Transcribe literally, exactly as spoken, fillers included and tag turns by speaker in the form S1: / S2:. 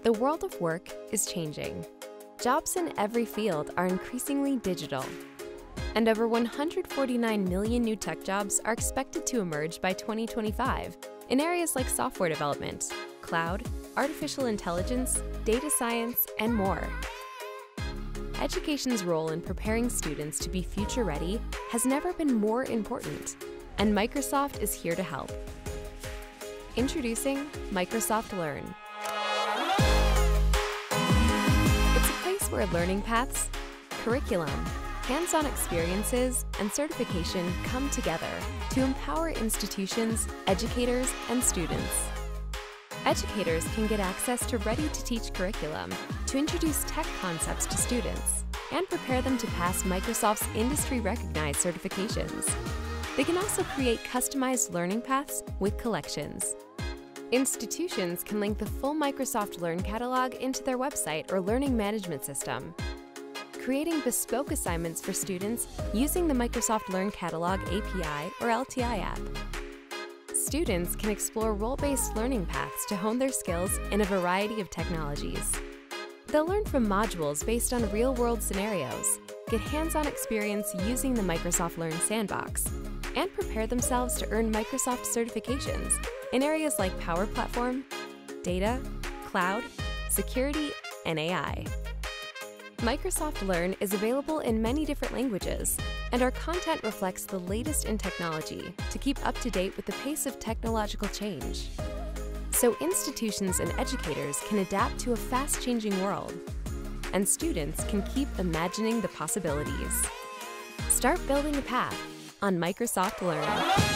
S1: The world of work is changing. Jobs in every field are increasingly digital, and over one hundred forty-nine million new tech jobs are expected to emerge by twenty twenty-five in areas like software development, cloud, artificial intelligence, data science, and more. Education's role in preparing students to be future-ready has never been more important, and Microsoft is here to help. Introducing Microsoft Learn. It's a place where learning paths, curriculum, hands-on experiences, and certification come together to empower institutions, educators, and students. Educators can get access to ready-to-teach curriculum to introduce tech concepts to students and prepare them to pass Microsoft's industry-recognized certifications. They can also create customized learning paths with collections. Institutions can link the full Microsoft Learn catalog into their website or learning management system, creating bespoke assignments for students using the Microsoft Learn Catalog A P I or L T I app. Students can explore role-based learning paths to hone their skills in a variety of technologies. They'll learn from modules based on real-world scenarios, get hands-on experience using the Microsoft Learn Sandbox, and prepare themselves to earn Microsoft certifications in areas like Power Platform, data, cloud, security, and A I. Microsoft Learn is available in many different languages, and our content reflects the latest in technology to keep up to date with the pace of technological change. So institutions and educators can adapt to a fast-changing world, and students can keep imagining the possibilities. Start building a path on Microsoft Learn.